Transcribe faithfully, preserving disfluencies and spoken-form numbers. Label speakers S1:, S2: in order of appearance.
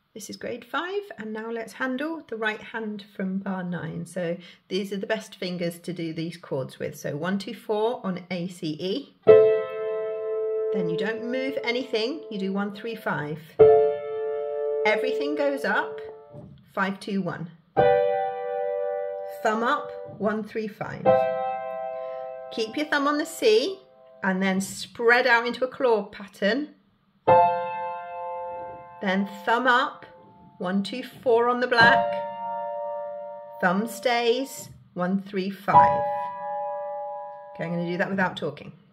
S1: This is grade five, and now let's handle the right hand from bar nine. So these are the best fingers to do these chords with. So one, two, four on A, C, E. Then you don't move anything, you do one, three, five. Everything goes up, five, two, one. Thumb up, one, three, five. Keep your thumb on the C and then spread out into a claw pattern. Then thumb up, one, two, four on the black. Thumb stays, one, three, five. Okay, I'm going to do that without talking.